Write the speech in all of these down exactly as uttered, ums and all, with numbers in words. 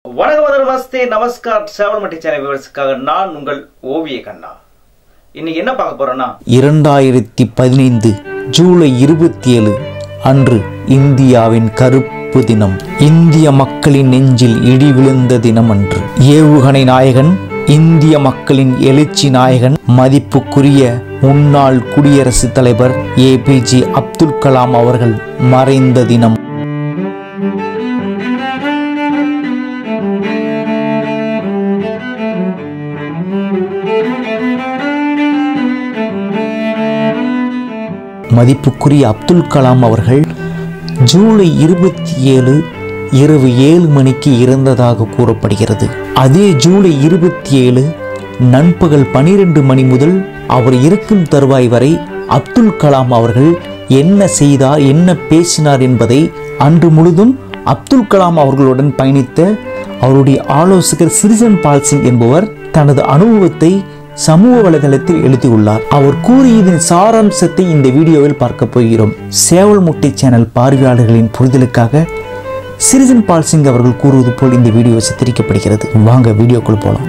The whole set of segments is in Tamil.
வணக்கம் நமஸ்தே நமஸ்கார் சேவல்மட்டி சேனல் வியூவர்ஸ்க்காக நான் உங்கள் ஓவிய கண்ணா. இன்னைக்கு என்ன பார்க்க போறோம்னா இரண்டாயிரத்தி பதினைந்து ஜூலை இருபத்தி ஏழு அன்று இந்தியாவின் கருப்பு தினம். இந்திய மக்களின் நெஞ்சில் இடி விழுந்த தினம் அன்று. ஏவுகணை நாயகன், இந்திய மக்களின் எழுச்சி நாயகன், மதிப்புக்குரிய முன்னாள் குடியரசுத் தலைவர் A P J Abdul Kalam அவர்கள் மறைந்த தினம். மதிப்புக்குரிய அப்துல் கலாம் அவர்கள் ஜூலை இருபத்தி ஏழு இரவு ஏழு மணிக்கு இறந்ததாக கூறப்படுகிறது. அதே ஜூலை இருபத்தி ஏழு நண்பகல் பனிரெண்டு மணி முதல் அவர் இருக்கும் தருவாய் வரை அப்துல் கலாம் அவர்கள் என்ன செய்தார், என்ன பேசினார் என்பதை அன்று முழுதும் அப்துல் கலாம் அவர்களுடன் பயணித்த அவருடைய ஆலோசகர் சிறிஜன் பால் சிங் என்பவர் தனது அனுபவத்தை சமூக வலைதளத்தில் எழுதியுள்ளார். அவர் கூறியதன் சாராம்சத்தை இந்த வீடியோவில் பார்க்க போகிறோம். சேவல்முட்டி சேனல் பார்வையாளர்களின் புரிதலுக்காக சிறிஜன் பால் சிங் அவர்கள் கூறுவது போல் இந்த வீடியோ சித்தரிக்கப்படுகிறது. வாங்க வீடியோக்குள் போலாம்.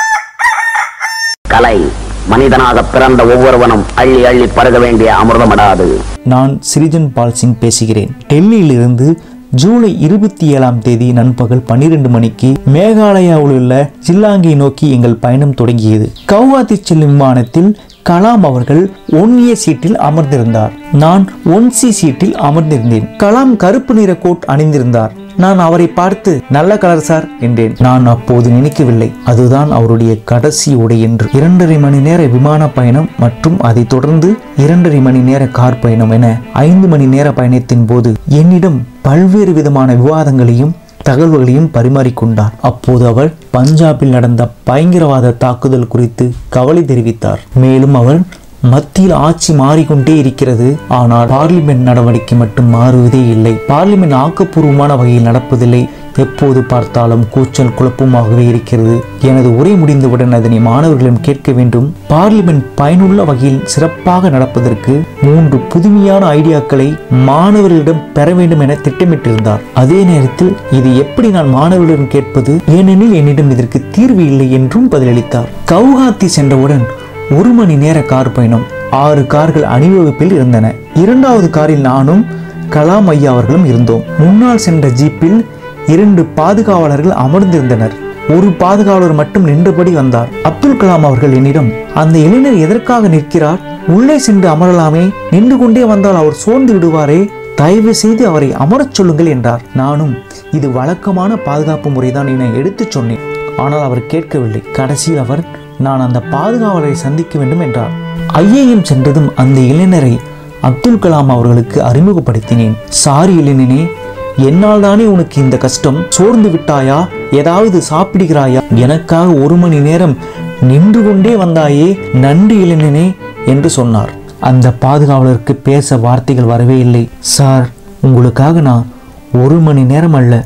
கலை மனிதனாக பிறந்த ஒவ்வொருவனும் அள்ளி அள்ளி பருக வேண்டிய அமிர்தமடாது. நான் சிறிஜன் பால் சிங் பேசுகிறேன். டெல்லியிலிருந்து ஜூலை இருபத்தி ஏழாம் தேதி நண்பகல் பன்னிரண்டு மணிக்கு மேகாலயாவில் உள்ள ஷில்லாங்கை நோக்கி எங்கள் பயணம் தொடங்கியது. கவுஹாத்தி செல்லும் விமானத்தில் கலாம் அவர்கள் ஒன் ஏ சீட்டில் அமர்ந்திருந்தார். நான் ஒன் சி சீட்டில் அமர்ந்திருந்தேன். கலாம் கருப்பு நிற கோட் அணிந்திருந்தார். நான் அவரை பார்த்து நல்ல கலர் சார் என்றேன். நான் அப்போது நினைக்கவில்லை அதுதான் அவருடைய கடைசி உடை என்று. இரண்டரை மணி நேர விமான பயணம் மற்றும் அதை தொடர்ந்து இரண்டரை மணி நேர கார் பயணம் என ஐந்து மணி நேர பயணத்தின் போது என்னிடம் பல்வேறு விதமான விவாதங்களையும் தகவல்களையும் பரிமாறிக்கொண்டார். அப்போது அவர் பஞ்சாபில் நடந்த பயங்கரவாத தாக்குதல் குறித்து கவலை தெரிவித்தார். மேலும் அவர் மத்தியில் ஆட்சி மாறிக்கொண்டே இருக்கிறது, ஆனால் பார்லிமெண்ட் நடவடிக்கை மட்டும் மாறுவதே இல்லை. பார்லிமெண்ட் ஆக்கப்பூர்வமான வகையில் நடப்பதில்லை. எப்போது பார்த்தாலும் கூச்சல் குழப்பமாகவே இருக்கிறது. எனது உரை முடிந்தவுடன் அதனை மாணவர்களிடம் கேட்க வேண்டும். பார்லிமெண்ட் பயனுள்ள வகையில் சிறப்பாக நடப்பதற்கு மூன்று புதுமையான ஐடியாக்களை மாணவர்களிடம் பெற வேண்டும் என திட்டமிட்டிருந்தார். அதே நேரத்தில் இது எப்படி நான் மாணவர்களிடம் கேட்பது, ஏனெனில் என்னிடம் இதற்கு தீர்வு இல்லை என்றும் பதிலளித்தார். கவுஹாத்தி சென்றவுடன் ஒரு மணி நேர கார் பயணம். ஆறு கார்கள் அணிவகுப்பில் இருந்தன. இரண்டாவது காரில் நானும் கலாம் ஐயா அவர்களும் இருந்தோம். முன்னால் சென்ற ஜீப்பில் இரண்டு பாதுகாவலர்கள் அமர்ந்திருந்தனர். ஒரு பாதுகாவலர் மட்டும் நின்றபடி வந்தார். அப்துல் கலாம் அவர்கள் என்னிடம், அந்த இளைஞர் எதற்காக நிற்கிறார், உள்ளே சென்று அமரலாமே, நின்று கொண்டே வந்தால் அவர் சோர்ந்து விடுவாரே, தயவு செய்து அவரை அமரச் சொல்லுங்கள் என்றார். நானும் இது வழக்கமான பாதுகாப்பு முறைதான் என எடுத்து சொன்னேன். ஆனால் அவர் கேட்கவில்லை. கடைசியில் அவர் நான் அந்த பாதுகாவலரை சந்திக்க வேண்டும் என்றார். ஐஏஎம் சென்றதும் அந்த இளைஞரை அப்துல் கலாம் அவர்களுக்கு அறிமுகப்படுத்தினேன். சாரி இளைஞனே, என்னால் தானே உனக்கு இந்த கஷ்டம், சோர்ந்து விட்டாயா, ஏதாவது சாப்பிடுகிறாயா, எனக்காக ஒரு மணி நேரம் நின்று கொண்டே வந்தாயே, நன்றி இளைஞனே என்று சொன்னார். அந்த பாதுகாவலருக்கு பேச வார்த்தைகள் வரவே இல்லை. சார், உங்களுக்காக நான் ஒரு மணி நேரம் அல்ல,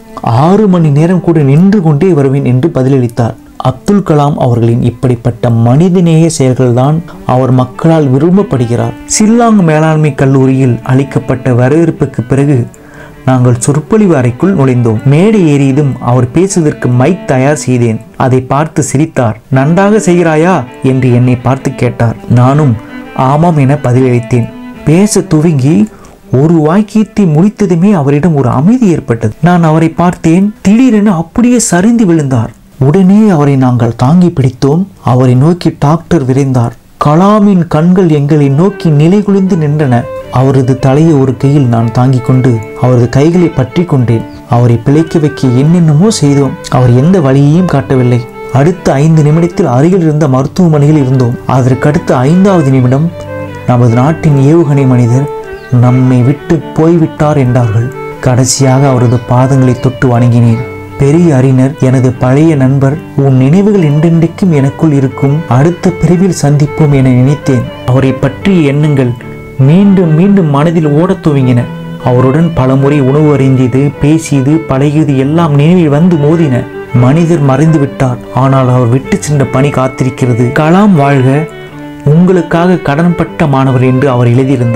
ஆறு மணி நேரம் கூட நின்று கொண்டே வருவேன் என்று பதிலளித்தார். அப்துல் கலாம் அவர்களின் இப்படிப்பட்ட மனிதநேய செயல்கள்தான் அவர் மக்களால் விரும்பப்படுகிறார். ஷில்லாங் மேலாண்மை கல்லூரியில் அளிக்கப்பட்ட வரவேற்புக்கு பிறகு நாங்கள் சொற்பொழிவு அறைக்குள் நுழைந்தோம். மேடை ஏறியதும் அவர் பேசுவதற்கு மைக் தயார் செய்தேன். அதை பார்த்து சிரித்தார். நன்றாக செய்கிறாயா என்று என்னை பார்த்து கேட்டார். நானும் ஆமாம் என பதிலளித்தேன். பேச துவங்கி ஒரு வாக்கியத்தை முடித்ததுமே அவரிடம் ஒரு அமைதி ஏற்பட்டது. நான் அவரை பார்த்தேன். திடீரென அப்படியே சரிந்து விழுந்தார். உடனே அவரை நாங்கள் தாங்கி பிடித்தோம். அவரை நோக்கி டாக்டர் விரைந்தார். கலாமின் கண்கள் எங்களை நோக்கி நிலைகுலிந்து நின்றன. அவரது தலையை ஒரு கையில் நான் தாங்கிக் கொண்டு அவரது கைகளை பற்றி கொண்டேன். அவரை பிழைக்க வைக்க என்னென்னமோ செய்தோம். அவர் எந்த வழியையும் காட்டவில்லை. அடுத்த ஐந்து நிமிடத்தில் அருகில் இருந்த மருத்துவமனையில் இருந்தோம். அதற்கடுத்த ஐந்தாவது நிமிடம் நமது நாட்டின் ஏவுகணை மனிதர் நம்மை விட்டு போய்விட்டார் என்றார்கள். கடைசியாக அவரது பாதங்களை தொட்டு வணங்கினேன். பெரிய அறிஞர், எனது பழைய நண்பர், உன் நினைவுகள் என்றென்றைக்கும் எனக்குள் இருக்கும், அடுத்த பிரிவில் சந்திப்போம் என நினைத்தேன். அவரை பற்றிய எண்ணங்கள் மீண்டும் மீண்டும் மனதில் ஓடத் துவங்கின. அவருடன் பலமுறை உணவு அறிந்தது, பேசியது, பழகியது எல்லாம் நினைவில் வந்து மோதின. மனிதர் மறைந்து விட்டார், ஆனால் அவர் விட்டு சென்ற பணி காத்திருக்கிறது. கலாம் வாழ்க, உங்களுக்காக கடன்பட்ட மாணவர் என்று அவர் எழுதியிருந்தார்.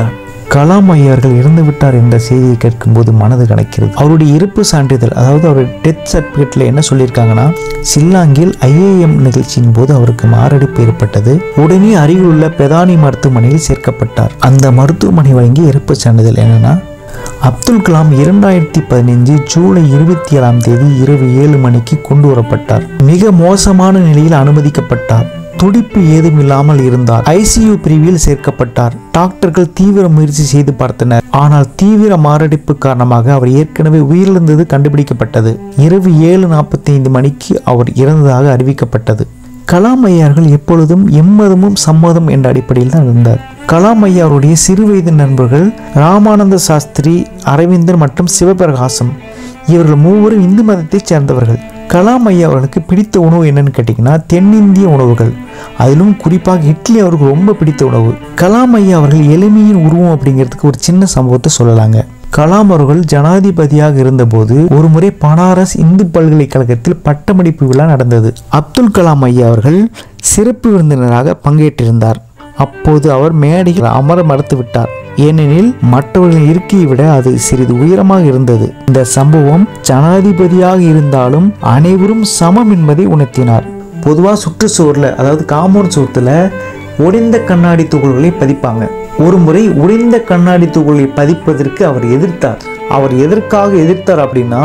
கலாம் ஐயார்கள் இறந்து விட்டார் என்ற செய்தியை கேட்கும்போது மனது கணக்கிறது. அவருடைய இருப்பு சான்றிதழ், அதாவது அவருடைய டெத் சர்டிபிகேட்ல என்ன சொல்லியிருக்காங்கன்னா, ஷில்லாங்கில் ஐஏஎம் நிகழ்ச்சியின் போது அவருக்கு மாரடைப்பு ஏற்பட்டது. உடனே அருகில் உள்ள பெதானி மருத்துவமனையில் சேர்க்கப்பட்டார். அந்த மருத்துவமனை வழங்கிய இருப்பு சான்றிதழ் என்னன்னா, அப்துல் கலாம் இரண்டாயிரத்தி பதினைஞ்சு ஜூலை இருபத்தி ஏழாம் தேதி இரவு ஏழு மணிக்கு கொண்டு வரப்பட்டார். மிக மோசமான நிலையில் அனுமதிக்கப்பட்டார். துடிப்பு ஏதும் இல்லாமல் இருந்தார். ஐசியூ பிரிவில் சேர்க்கப்பட்டார். டாக்டர்கள் தீவிர முயற்சி செய்து பார்த்தனர். ஆனால் தீவிர மாரடைப்பு காரணமாக அவர் ஏற்கனவே உயிரிழந்தது கண்டுபிடிக்கப்பட்டது. இரவு ஏழு நாற்பத்தி ஐந்து மணிக்கு அவர் இறந்ததாக அறிவிக்கப்பட்டது. கலாம் ஐயார்கள் எப்பொழுதும் எம்மதமும் சம்மதம் என்ற அடிப்படையில் தான் இருந்தார். கலாம் ஐயாருடைய சிறுவயது நண்பர்கள் ராமானந்த சாஸ்திரி, அரவிந்தர் மற்றும் சிவபிரகாசம். இவர்கள் மூவரும் இந்து மதத்தை சேர்ந்தவர்கள். கலாம் ஐயா அவர்களுக்கு பிடித்த உணவு என்னன்னு கேட்டிங்கன்னா, தென்னிந்திய உணவுகள், அதிலும் குறிப்பாக இட்லி அவருக்கு ரொம்ப பிடித்த உணவு. கலாம் ஐயா அவர்கள் எளிமையின் உருவம் அப்படிங்கிறதுக்கு ஒரு சின்ன சம்பவத்தை சொல்லலாங்க. கலாம் அவர்கள் ஜனாதிபதியாக இருந்தபோது ஒரு முறை பனாரஸ் இந்து பல்கலைக்கழகத்தில் பட்டமளிப்பு விழா நடந்தது. அப்துல் கலாம் ஐயா அவர்கள் சிறப்பு விருந்தினராக பங்கேற்றிருந்தார். அப்போது அவர் மேடையில் அமர மறுத்து விட்டார். ஏனெனில் மற்றவர்களின் இருக்கையை விட அது சிறிது உயரமாக இருந்தது. இந்த சம்பவம் ஜனாதிபதியாக இருந்தாலும் அனைவரும் சமம் என்பதை உணர்த்தினார். பொதுவாக சுற்றுச்சுவரில், அதாவது காம்பவுண்ட் சுவத்துல உடைந்த கண்ணாடி துகள்களை பதிப்பாங்க. ஒரு முறை உடைந்த கண்ணாடி துகளை பதிப்பதற்கு அவர் எதிர்த்தார். அவர் எதற்காக எதிர்த்தார் அப்படின்னா,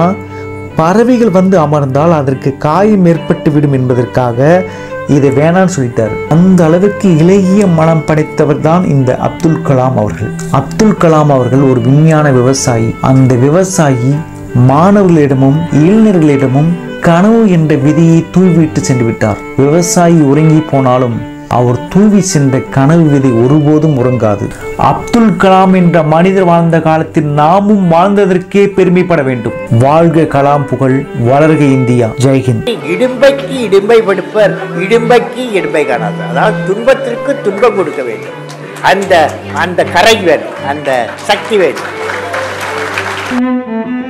பறவைகள் வந்து அமர்ந்தால் அதற்கு காயம் ஏற்பட்டு விடும் என்பதற்காக இதை வேணான்னு சொல்லிட்டார். அந்த அளவுக்கு இலகிய மனம் படைத்தவர் தான் இந்த அப்துல் கலாம் அவர்கள். அப்துல் கலாம் அவர்கள் ஒரு விஞ்ஞான விவசாயி. அந்த விவசாயி மாணவர்களிடமும் இளைஞர்களிடமும் கனவு என்ற விதியை தூவிட்டு சென்று விட்டார். விவசாயி உறங்கி போனாலும் அவர் தூவி சென்ற கனவு விதை ஒருபோதும் உறங்காது. அப்துல் கலாம் என்ற மனிதர் வாழ்ந்த காலத்தில் நாமும் வாழ்ந்ததற்கே பெருமைப்பட வேண்டும். வாழ்க கலாம் புகழ், வளர்க இந்தியா. ஜெய்ஹிந்த். இடும்பைக்கு இடும்பை படுப்பர், இடும்பைக்கு இடும்பை காணாது. அதாவது துன்பத்திற்கு துன்பம் கொடுக்க வேண்டும். அந்த அந்த கரை வேணும், அந்த சக்தி வேணும்.